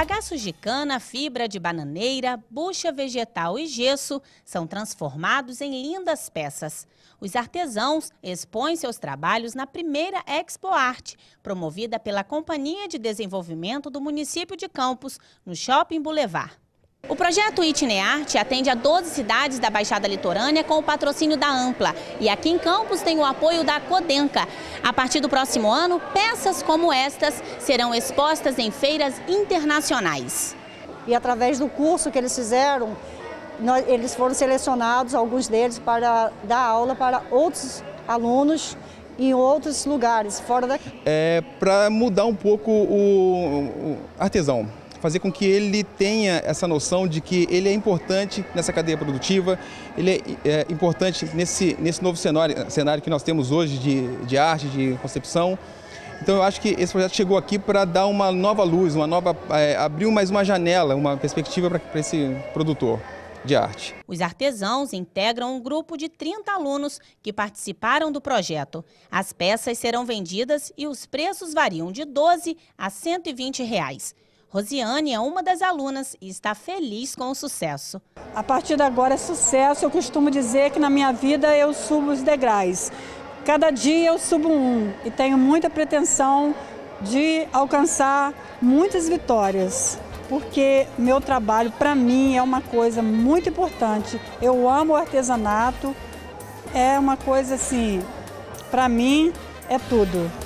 Bagaços de cana, fibra de bananeira, bucha vegetal e gesso são transformados em lindas peças. Os artesãos expõem seus trabalhos na primeira Expo Arte, promovida pela Companhia de Desenvolvimento do município de Campos, no Shopping Boulevard. O projeto Itinearte atende a 12 cidades da Baixada Litorânea com o patrocínio da Ampla. E aqui em Campos tem o apoio da Codenca. A partir do próximo ano, peças como estas serão expostas em feiras internacionais. E através do curso que eles fizeram, eles foram selecionados, alguns deles, para dar aula para outros alunos em outros lugares, fora daqui. Para mudar um pouco o artesão. Fazer com que ele tenha essa noção de que ele é importante nessa cadeia produtiva, ele é importante nesse novo cenário que nós temos hoje de arte, de concepção. Então eu acho que esse projeto chegou aqui para dar uma nova luz, abriu mais uma janela, uma perspectiva para esse produtor de arte. Os artesãos integram um grupo de 30 alunos que participaram do projeto. As peças serão vendidas e os preços variam de R$ 12 a R$ 120. Rosiane é uma das alunas e está feliz com o sucesso. A partir de agora é sucesso. Eu costumo dizer que na minha vida eu subo os degraus. Cada dia eu subo um e tenho muita pretensão de alcançar muitas vitórias. Porque meu trabalho, para mim, é uma coisa muito importante. Eu amo o artesanato, é uma coisa assim, para mim é tudo.